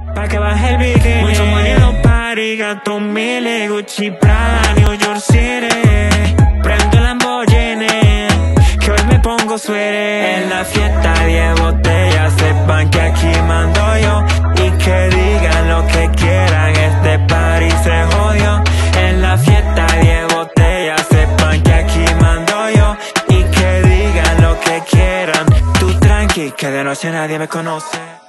pa' que baje el bikini. Mucho money en los party, gasto miles, Gucci, Prada, New York City. Prendo el Lamborghini, que hoy me pongo suere. En la fiesta 10 botellas, sepan que aquí mando yo. Y que digan lo que quieran, este party se jodió. En la fiesta 10 botellas, sepan que aquí mando yo. Y que digan lo que quieran, tú tranqui, que de noche nadie me conoce.